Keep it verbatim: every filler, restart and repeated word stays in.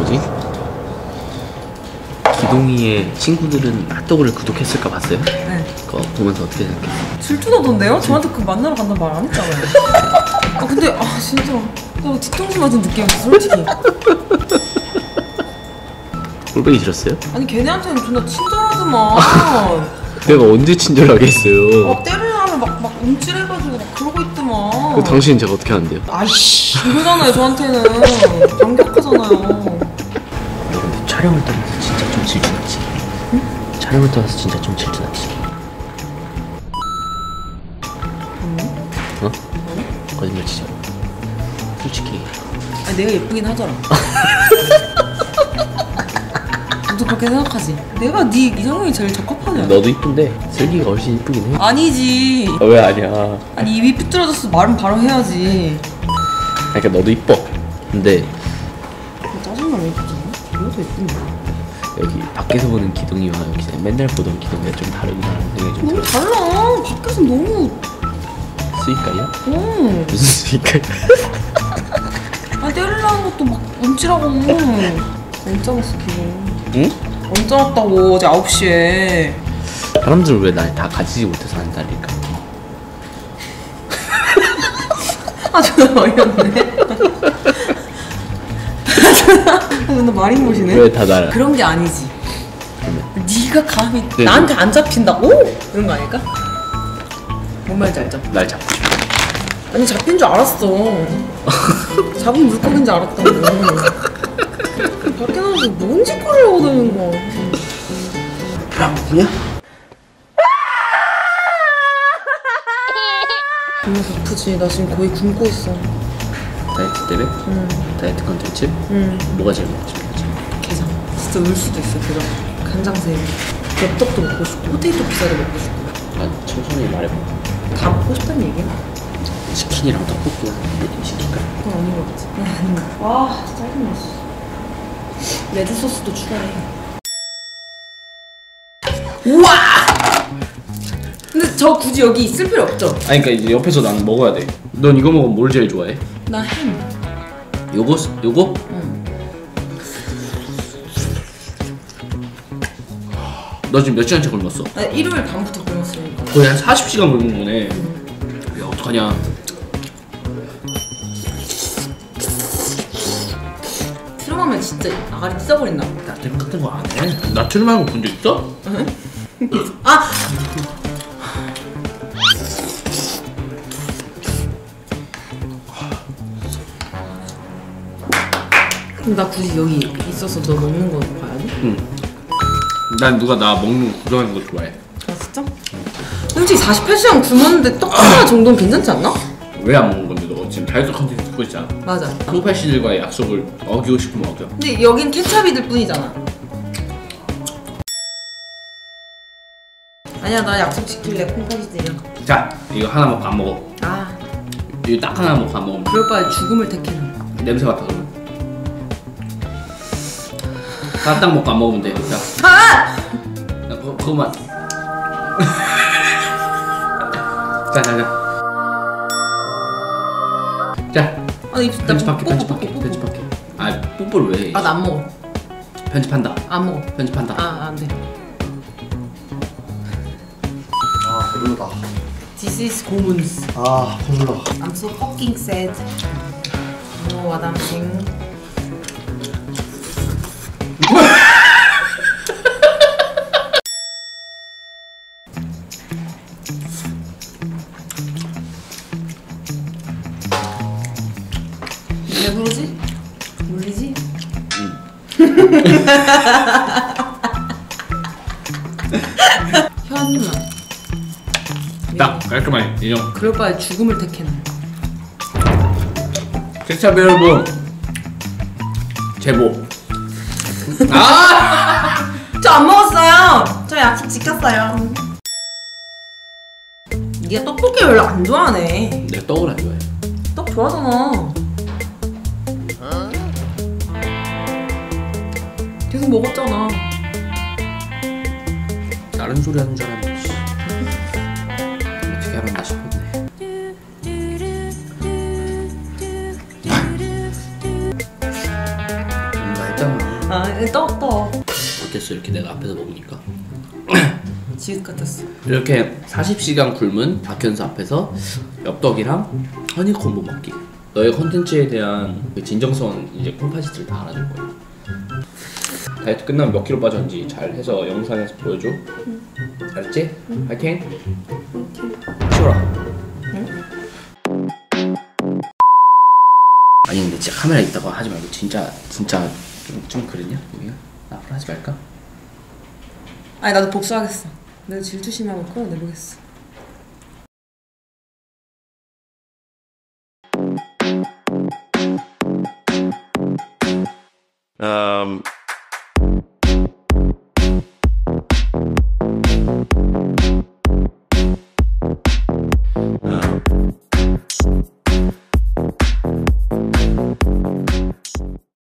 뭐지? 기동이의 친구들은 핫도그를 구독했을까 봤어요? 네. 그거 보면서 어떻게 생각했어요? 질투나던데요? 저한테 그 만나러 간다는 말 안 했잖아요. 아 근데 아 진짜 나 뒤통수 맞은 느낌이었어 솔직히. 꼴보기 싫었어요? 아니 걔네한테는 존나 친절하더만. 내가 언제 친절하게 했어요? 막 때리려면 막, 막 움찔해가지고 막 그러고 있더만. 그 당신은 제가 어떻게 하는데요? 아이씨 이러잖아요 저한테는. 강력하잖아요. 너 근데 촬영을 떠나서 진짜 좀 질투났지? 응? 촬영을 떠나서 진짜 좀 질투났지? 응? 어? 응? 거짓말 치자. 솔직히 아니 내가 예쁘긴 하더라. 너도 그렇게 생각하지? 내가 네 이상형이 제일 적합하냐? 너도 이쁜데 슬기가 훨씬 이쁘긴 해. 아니지. 아, 왜 아니야? 아니 입이 삐뚤어졌어 말은 바로 해야지. 그러니까 너도 이뻐. 근데 짜증나 왜 이쁘지? 너도 예쁜데. 여기 밖에서 보는 기동이와 여기 맨날 보던 기동이가 좀 다르구나라는 생각이 좀 너무 들었어. 달라. 밖에서 너무. 스윗가이야? 응. 무슨 스윗가이? 아니 때리려는 것도 막 움찔하고. 언짢았어 기분. 응? 언짢았다고 어제 아홉 시에. 사람들은 왜 날 다 가지지 못해서 안 달릴까? 아 존나 어이없네. 나 말인 못이네. 왜 다 날? 그런 게 아니지. 그러면 네가 감히 네. 나한테 안 잡힌다고? 이런 거 아닐까? 뭔 말인지 알죠? 날 잡고 싶어. 아니 잡힌 줄 알았어. 잡은 물고기인 줄 알았다고. 밖에 나가서 뭔 짓거리를 하고 다니는 거야. 브라보냐? 너무 아프지. 나 지금 거의 굶고 있어. 다이어트 때문에? 응. 다이어트 컨텐츠? 응. 뭐가 제일 먹고 싶어? 게장. 진짜 울 수도 있어. 게장. 간장새우. 엽떡도 먹고 싶고 포테이토 피자도 먹고 싶고. 난 천천히 말해봐. 다 먹고 싶다는 얘기야? 치킨이랑 떡볶이 몇 개 시킬까? 그건 아닌 것 같지. 그건 아닌 것 같아. 와 짜증나. 레드 소스도 추가해. 우와! 근데 저 굳이 여기 있을 필요 없죠? 아니 그러니까 이제 옆에서 나는 먹어야 돼. 넌 이거 먹으면 뭘 제일 좋아해? 나 햄. 요거? 요거? 응. 너 지금 몇 시간째 굶었어? 나 일요일 밤부터 굶었으니까. 거의 한 사십 시간 굶은 거네. 응. 야 어떡하냐. 트름하면 진짜 아가리 찢어버린다. 나트륨 같은 거 안 해. 나트륨 말고 본 적 있어? 응? 아! 그럼 나 굳이 여기 있어서 너 먹는 거 봐야 돼? 응. 난 누가 나 먹는 거 구경하는 거 좋아해. 아 진짜? 솔직히 사십팔 시간 굶었는데 떡 하나 정도는 괜찮지 않나? 왜 안 먹는 건데 너 지금 다이어트 컨텐츠 듣고 있잖아. 맞아. 소팔 씨들과의 약속을 어기고 싶으면 어겨. 근데 여긴 케찹이들 뿐이잖아. 아니야 나 약속 지킬래. 콩팥이들이랑. 자 이거 하나 먹고 안 먹어. 아 이거 딱 하나 먹고 안 먹으면 그럴 바에 죽음을 택해라. 냄새 맡아 그러면. 하나 딱 먹고 안 먹으면 돼. 자, 아! 나 그거, 그거만. 자, 자, 자. 자. 아니 나 편집할게, 뽀뽀, 편집할게, 뽀뽀, 뽀뽀. 편집할게. 아, 뽀뽀를 왜 해? 아 나 안 먹어. 편집한다. 안 먹어. 편집한다. 아 안 돼. 아 배부르다. This is 고문스. 아 배불러. I'm so fucking sad. You know what I'm saying? 왜 그러지? 물리지? 혀 한 입만. 딱 깔끔하게 인정. 그럴 바에 죽음을 택해놔. 케찹 여러분 제보. 아! 저 안 먹었어요. 저 약속 지켰어요. 네가 떡볶이 별로 안 좋아하네. 내가 떡을 안 좋아해. 떡 좋아하잖아. 계속 먹었잖아. 다른 소리 하는 줄 알았는데 어떻게 알았나 싶었네. 뭔가 일단 아떠떠 어땠어 이렇게 내가 앞에서 먹으니까? 지읒 같았어. 이렇게 사십 시간 굶은 박현수 앞에서 엽떡이랑 허니콤보 먹기. 너의 컨텐츠에 대한 그 진정성 이제 콩파지트를 다 알아줄 거야. 다이어트 끝나면 몇 킬로 빠졌는지 잘 해서 영상에서 보여줘. 응. 알았지? 응. 파이팅! 쉬어라. 응? 아니 근데 진짜 카메라 있다고 하지 말고 진짜 진짜 좀, 좀 그랬냐? 여기가? 앞으로 하지 말까? 아니 나도 복수하겠어. 내가 질투심하고 끌어내보겠어. Um,